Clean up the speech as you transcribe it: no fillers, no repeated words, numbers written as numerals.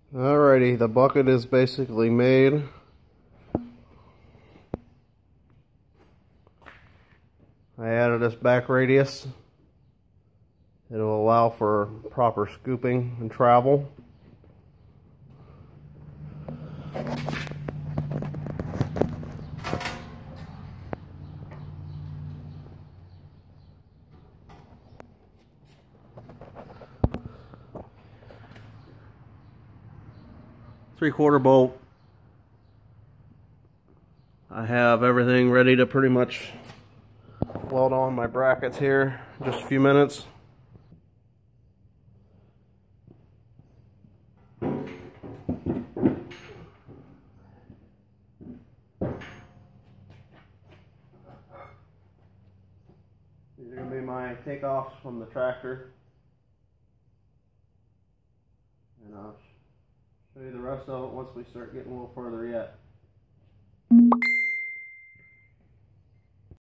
Alrighty, the bucket is basically made. I added this back radius. It'll allow for proper scooping and travel. Three-quarter bolt. I have everything ready to pretty much weld on my brackets here in just a few minutes. These are going to be my takeoffs from the tractor. And I'll show you the rest of it once we start getting a little further yet.